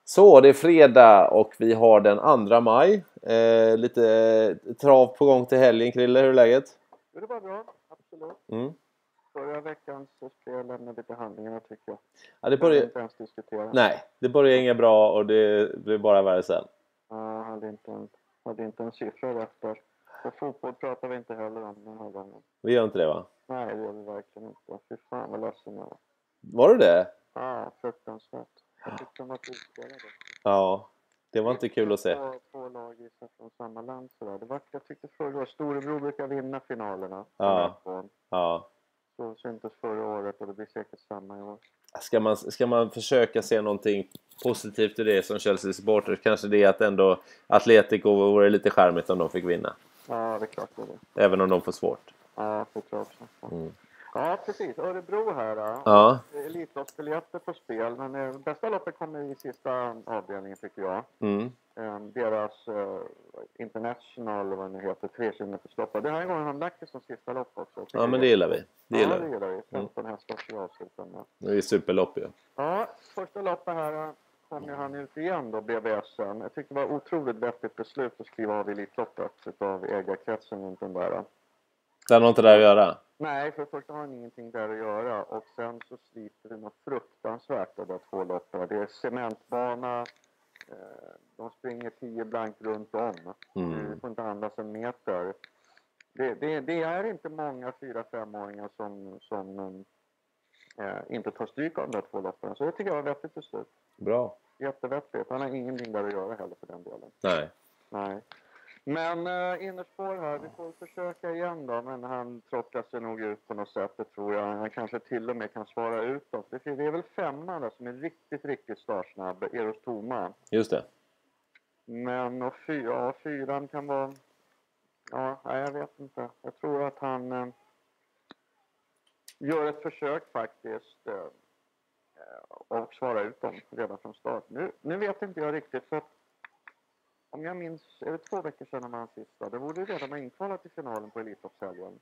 Så, det är fredag och vi har den 2 maj. Lite trav på gång till helgen, Krille. Hur är läget? Det var bra, absolut. Mm. Förra veckan så skulle jag lämna lite handlingarna, tycker jag. Ja, det Jag börjar... inte ens diskutera. Nej, det börjar inget bra och det blir bara värre sen. Jag hade inte en siffra rätt där. Och fotboll pratar vi inte heller om den här gången. Vi gör inte det, va? Nej, det gör vi verkligen inte. Fy fan vad ledsen jag var. Var du det? Ja, fruktansvärt. Jag tyckte de var utspelade. Ja, det var inte kul att se. Två lag från samma land sådär. Jag tyckte förra året, storebror brukar vinna finalerna. Ja. Ja. Så syntes förra året och det blir säkert samma i år. Ska man försöka se någonting positivt i det som Chelsea-supporter, kanske det är att ändå Atletico vore lite charmigt om de fick vinna. Ja, det är klart det är det. Även om de får svårt. Ja, det tror jag också. Ja, precis. Örebro här då. Ja. Elitloppsbiljetter på spel. Men bästa loppet kommer i sista avdelningen, tycker jag. Mm. Deras International, vad det heter, 3 km-lopp. Det här gången har de lagt det som sista lopp också. Ja, men det gillar vi. Det gillar vi. 15 hästar för avslutande. Det är superlopp ju. Ja, första loppet här kom ju han ut igen då, BBSen. Jag tyckte det var otroligt vettigt beslut att skriva av Elitloppet utav ägarkretsen runt den där. Det har något där att göra. Nej, för först har han ingenting där att göra. Och sen så sliter det något fruktansvärt de där 2 loppen. Det är cementbana. De springer 10 blank runt om. Du får inte andas en meter. Det är inte många 4-5-åringar som inte tar stryk av de där 2 loppen. Så det tycker jag var vettigt beslut. Bra. Jättevettigt. Han har ingenting där att göra heller för den delen. Nej. Men innerspår här, vi får försöka igen då. Men han trockar sig nog ut på något sätt, det tror jag. Han kanske till och med kan svara utåt. Det är väl 5:an där som är riktigt startsnabb, Eros Toma. Just det. Men och 4:an kan vara... Ja, jag vet inte. Jag tror att han gör ett försök faktiskt och svarar ut dem redan från start. Nu vet inte jag riktigt, för att om jag minns, är det 2 veckor sedan man sista, det borde redan ha inkvalat till finalen på Elitloppshelgen.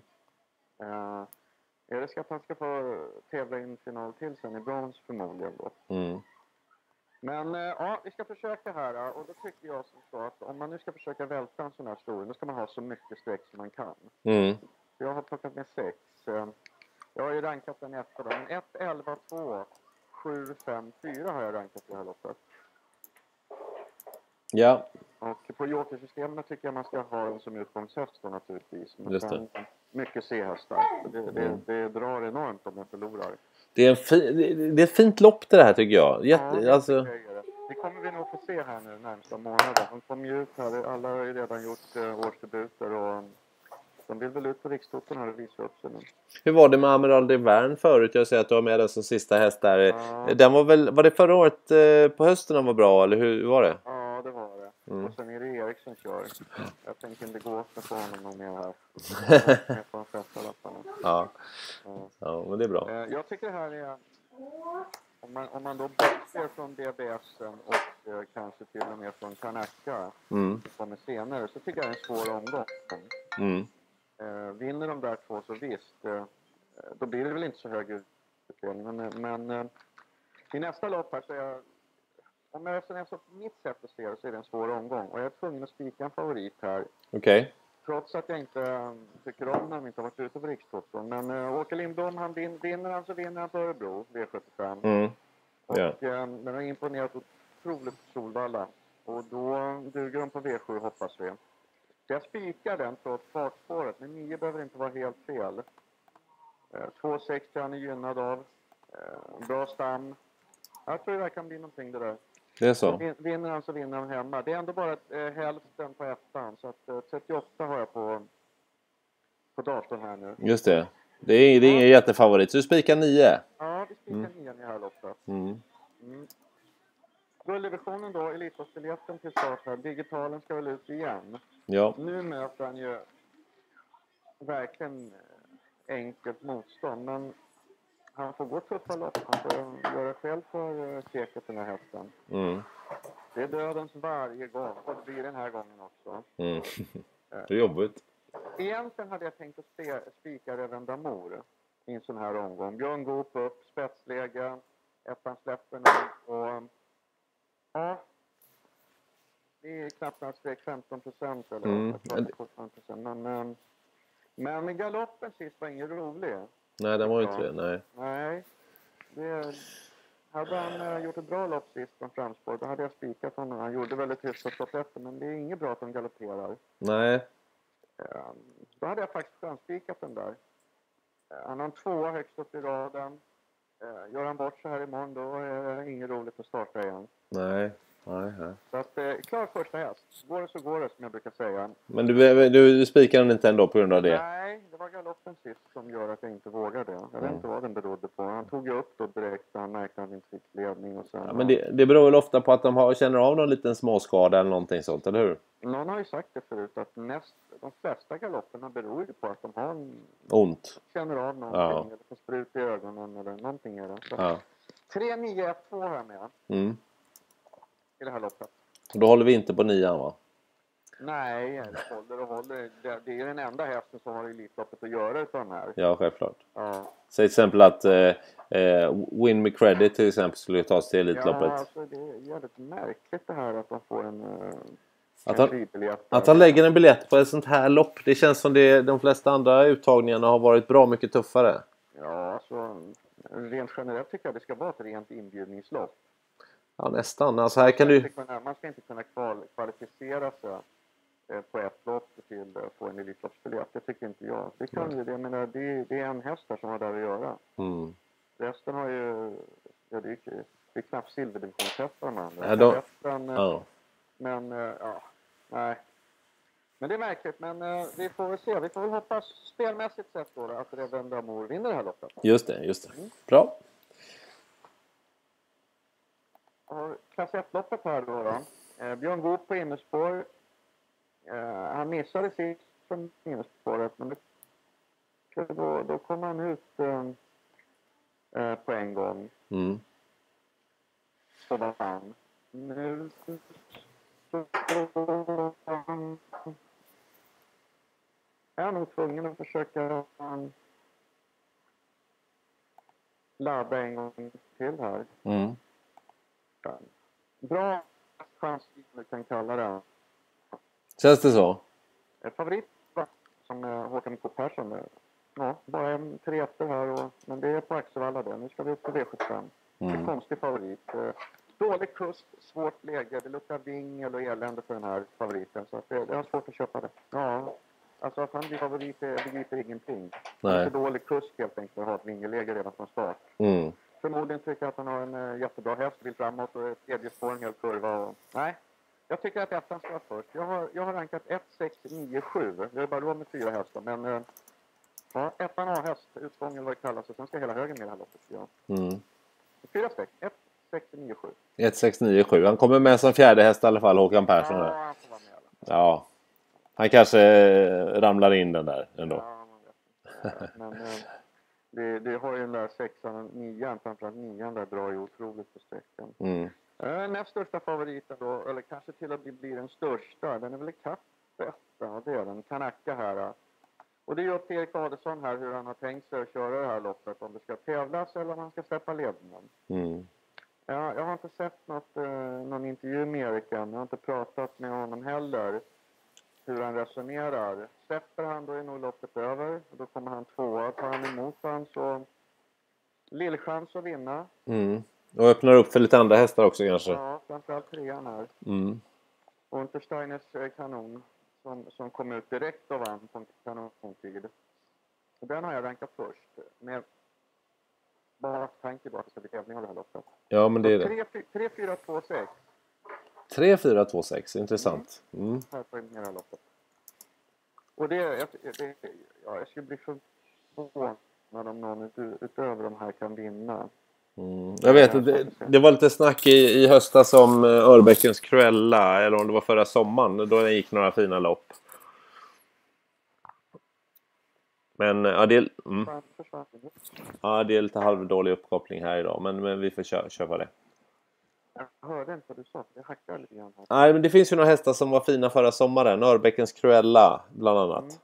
Är det så att han ska få tävla i en final till sen i brons förmodligen då. Men ja, vi ska försöka här och då tycker jag som så att om man nu ska försöka välta en sån här stor, då ska man ha så mycket streck som man kan. Jag har plockat med 6. Jag har ju rankat den efter då, men 1, 11, 2, 7, 5, 4 har jag rankat det här loppet. Ja. Och på jokersystemen tycker jag man ska ha den som utgångshäst då naturligtvis. Men just det. Mycket C-hästar. Det drar enormt om man förlorar. Det är ett fint lopp det här, tycker jag. Alltså... Det kommer vi nog få se här nu närmsta månaden. De kommer ju ut här. Alla har ju redan gjort årsdebuter och de vill väl ut på Rikstoton här och visa upp sig nu. Hur var det med Amiral de Verne förut? Jag säger att du har med den som sista häst där. Ja. Den var det förra året på hösten den var bra, eller hur var det? Ja, det var det. Och sen är det Erik som kör. Jag tänker inte gå för honom någon mer här. Jag får fästa lapparna. Ja, men det är bra. Jag tycker det här är... Om man då bortser från DBSen och kanske till och med från Kanaka som kommer senare, så tycker jag det är en svår omgång. Vinner de där 2 så visst, då blir det väl inte så hög utdelning. Men i nästa lopp här så är jag... Om jag resonerar så på mitt sätt att se det, så är det en svår omgång. Och jag är tvungen att spika en favorit här. Okej. Trots att jag inte tycker om när de inte har varit ute på Rikstoton. Men Åke Lindblom, han vinner han på Örebro, V75. Och den har imponerat otroligt på Solvalla. Och då duger de på V7, hoppas vi. Så jag spikar den trots fartspåret. Men 9 behöver inte vara helt fel. 2,60 han är gynnad av. Bra stam. Jag tror det kan bli någonting det där. Det är så. Vinner han så vinner han hemma. Det är ändå bara hälften på 1:an. Så att 38 har jag på datorn här nu. Just det. Det är ingen jättefavorit. Så du spikar 9? Ja, vi spikar 9 i det här loppet. Gulddivisionen då, Elitloppsbiljetten till start här. Digitalen ska väl ut igen. Ja. Nu möter han ju verkligen enkelt motstånd. Men han får gå tuffa lopp. Han får göra själv för säkert den här hästen. Det är dödens varje gång. Och det blir den här gången också. Det är jobbigt. Egentligen hade jag tänkt att spika Reven Damour i en sån här omgång. Björn Goop upp, spetsläge. Ettan släpper nu. Och knappt några streck, 15% eller 14%. Men galoppen sist var ingen rolig. Nej, den var ju inte det. Nej. Nej. Hade han gjort ett bra lopp sist från framspår, då hade jag spikat honom. Han gjorde väldigt hyfsat stopp efter, men det är inget bra att de galopperar. Nej. Då hade jag faktiskt chanspikat den där. Han har en 2 högst upp i raden. Gör han bort så här imorgon, då är det inget roligt att starta igen. Nej. Så att, klar första häst. Går det så går det, som jag brukar säga. Men du spikar den inte ändå på grund av det? Nej, det var galoppen sist som gör att jag inte vågade. Jag vet inte vad den berodde på. Han tog ju upp då direkt, han märkte att han inte fick ledning. Och sen, men det beror väl ofta på att de känner av någon liten småskada eller någonting sånt, eller hur? Någon har ju sagt det förut, att de flesta galopperna beror ju på att de har ont. Känner av någonting, eller får sprut i ögonen eller någonting är det. Ja. 3-9-1-2 här med. I det här loppet. Då håller vi inte på 9, va? Nej, det håller. Det är ju den enda hästen som har Elitloppet att göra utan den här. Ja, självklart. Ja. Så till exempel att Win Me Credit till exempel skulle tas till Elitloppet. Ja, alltså det är jävligt märkligt det här att de får en att han lägger en biljett på ett sånt här lopp. Det känns som de flesta andra uttagningarna har varit bra mycket tuffare. Ja, alltså rent generellt tycker jag det ska vara ett rent inbjudningslopp. Ja, nästan. Alltså här kan man ska inte kunna kvalificera sig på ett lopp till att få en elitloppsbiljett. Det tycker inte jag. Det kan ju, jag menar, det är en häst där som har där att göra. Resten har ju, ja, det är knappt silverdivisionsrättarna. Men, nej. Men det är märkligt, men vi får väl se. Vi får väl hoppas spelmässigt sett då att Reverend Amour vinner det här loppet. Just det. Bra. Klass 1-loppet här då. Björn Goop på innerspår. Han missade sist från innerspåret, men då kom han ut på en gång. Så var han. Nu är jag nog tvungen att försöka ladda en gång till här. Bra chans, vi kan kalla det. Känns det så? Favorit som Håkan K. Persson. Ja, bara en 3 här. Men det är på Axevalla det. Nu ska vi upp på V75. Det är konstig favorit. Dålig kust, svårt läge. Det luktar vingel och elände för den här favoriten. Så att det är svårt att köpa det. Ja, alltså att han blir favorit, jag begriper ingenting. Det är för dålig kust helt enkelt att ha ett vingelläge redan från start. Förmodligen tycker jag att han har en jättebra häst, vill framåt och ett tredje spår, en hel kurva. Nej, jag tycker att ettan ska vara först. Jag har rankat 1, 6, 9, 7. Jag är bara råd med 4 hästar, men ettan har häst, utgången vad det kallas, och sen ska hela högen med det här loppet. Ja. 4 streck, 1, 6, 9, 7. 1, 6, 9, 7. Han kommer med som fjärde häst i alla fall, Håkan Persson. Ja, han får vara med. Ja, han kanske ramlar in den där ändå. Ja, man vet. Men det har ju den där 6an och 9an, framförallt 9an där drar ju otroligt på sträckan. Näst största favoriten då, eller kanske till att bli den största, den är väl kapp etta, det är den, Kanaka här. Och det är ju upp till Erik Adelsson här hur han har tänkt sig att köra det här loppet, om det ska tävlas eller om han ska släppa ledningen. Ja, jag har inte sett någon intervju med Erik än, jag har inte pratat med honom heller hur han resonerar. Släpper han då är nog loppet över, och då kommer han tvåa, tar han emot han så lillchans att vinna. Och öppnar upp för lite andra hästar också kanske. Ja, framförallt 3an här. Untersteiners kanon som kom ut direkt och vann på en kanontid. Den har jag rankat först. Med bara tanke på att det ska bli tävling av det här loppet. Ja, men det är det. 3, 4, 2, 6. 3, 4, 2, 6. Intressant. Här på det här loppet. Och jag skulle bli förvånad om någon utöver de här kan vinna. Jag vet att det var lite snack i höstas om Örbäckens Cruella, eller om det var förra sommaren, då det gick några fina lopp. Men ja, det är lite halvdålig uppkoppling här idag, men vi får köpa det. Jag hörde inte vad du sa, det hackar lite grann här. Nej, men det finns ju några hästar som var fina förra sommaren, Örbäckens Cruella bland annat.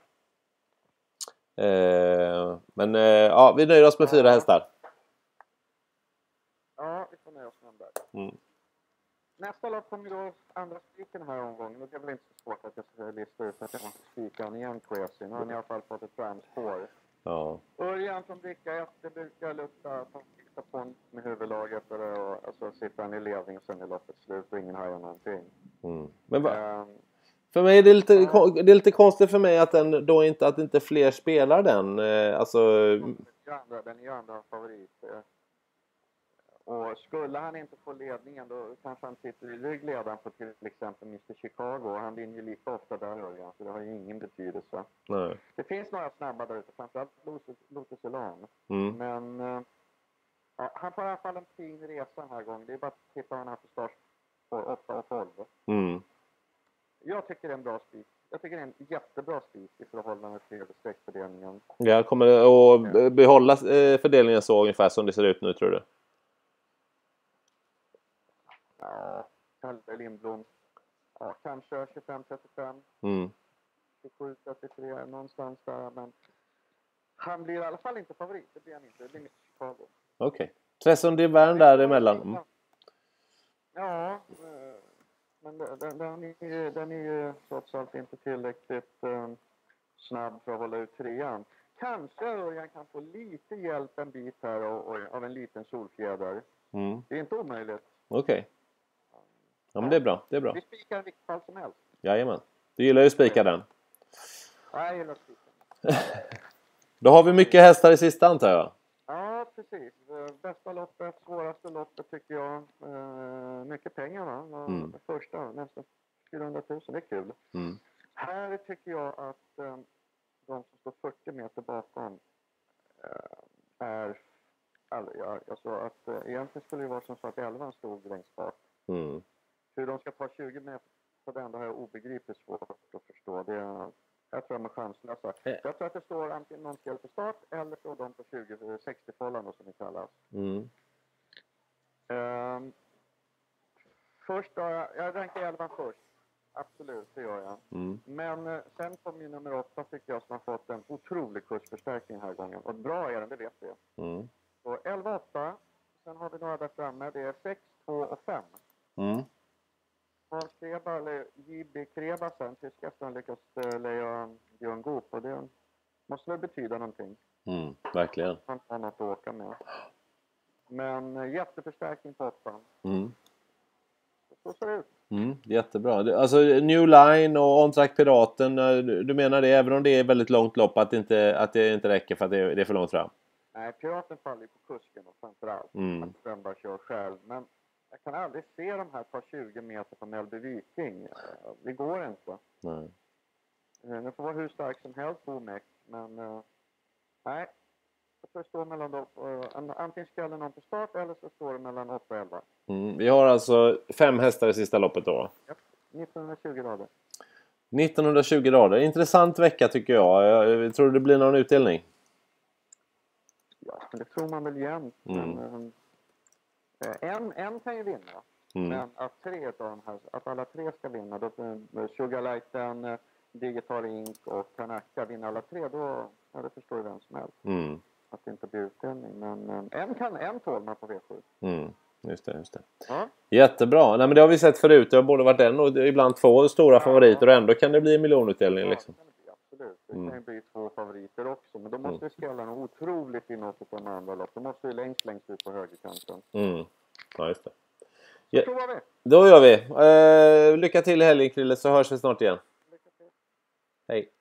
Men ja, vi nöjer oss med 4 hästar. Ja, vi får nöja oss med dem där. Nästa lopp kommer då andra spiken här omgången. Och det är väl inte så svårt att jag ska lista ut att jag måste spika han igen, Quasi. Nu har han i alla fall fått ett framspår. Ja. Örjan från bricka 1, det brukar lukta att han tittar på med huvudlaget och alltså sitter han i ledning och sen är loppet slut och ingen hajar någonting. Men för mig är det lite konstigt för mig att att inte fler spelar den. Alltså... Den är ju andra favorit. Och skulle han inte få ledningen då kanske han sitter i ryggledaren på till exempel Mr. Chicago. Han vinner ju lika ofta där, Örjan, så det har ju ingen betydelse. Nej. Det finns några snabba där ute, framförallt Lotus Elan. Men ja, han får i alla fall en fin resa den här gången. Det är bara att titta vad han har för start på 8 och 12. Jag tycker det är en bra spik. Jag tycker det är en jättebra spik i förhållande till streckfördelningen. Jag kommer att behålla fördelningen så ungefär som det ser ut nu, tror du? Ja, Kalle Lindblom. Ja, kanske 25-35. 27-33, någonstans där. Men han blir i alla fall inte favorit. Det blir han inte. Det blir Mr. Chicago. Okej. Tresson Divern däremellan. Ja, men den är ju trots allt inte tillräckligt snabb för att hålla ut trean. Kanske Örjan kan få lite hjälp en bit här av en liten solfjäder. Det är inte omöjligt. Okej. Ja, men det är bra. Det är bra. Vi spikar vilket fall som helst. Jajamän. Du gillar ju spika den. Ja, jag gillar spika. Då har vi mycket hästar i sista, antar jag. Ja, precis. Bästa loppet, svåraste loppet tycker jag. Mycket pengar, va? Första, nästan 400 000. Det är kul. Här tycker jag att de som står 40 meter bakom är... Jag sa att egentligen skulle det vara som så att 11 stod längst bak. Hur de ska ta 20 meter på den, det har jag obegripligt svårt att förstå. Jag tror de är chanslösa. Jag tror att det står antingen någon skräll på start eller står de på 60-fållan som det kallas. Först då, jag rankar 11 först. Absolut, det gör jag. Men sen kommer ju nummer 8 tycker jag som har fått en otrolig kursförstärkning den här gången. Och bra är den, det vet vi. Så 11-8. Sen har vi några där framme. Det är 6, 2 och 5. Hans Kreba, eller J.B. Kreba sen, tyska som lyckas leja Björn Goop. Och det måste väl betyda någonting. Verkligen. Han har något att åka med. Men jätteförstärkning på 8. Så ser det ut. Jättebra. Alltså New Line och On-Track Piraten, du menar det även om det är väldigt långt lopp att det inte räcker för att det är för långt fram? Nej, Piraten faller ju på kusken och framförallt. Att den bara kör själv. Men jag kan aldrig se de här par 20 meter på Mellby Viking. Det går inte. Nej. Det får vara hur stark som helst på Omek. Men nej. Jag tror det står mellan dem. Antingen ska någon på start eller så står det mellan 8 och 11. Vi har alltså 5 hästar i sista loppet då. Ja, 1920 rader. 1920 rader. Intressant vecka tycker jag. Jag tror det blir någon utdelning. Ja, men det tror man väl igen. En kan ju vinna. Men att att alla tre ska vinna, då Sugarlighten, Digital Ink och Kanaka vinner alla tre, då det förstår ju vem som helst. Att det inte blir utdelning. Men en tål man på V7. Just det. Ja. Jättebra. Nej, men det har vi sett förut. Det har både varit en och ibland 2 stora favoriter och ändå kan det bli en miljonutdelning liksom. Absolut. Det kan ju bli 2 favoriter också. Men då måste vi skrälla något otroligt i något av de andra lopp. Då måste vi längst ut på högerkanten. Ja, just det. Så provar vi. Då gör vi. Lycka till i helgen, Krille, så hörs vi snart igen. Lycka till. Hej.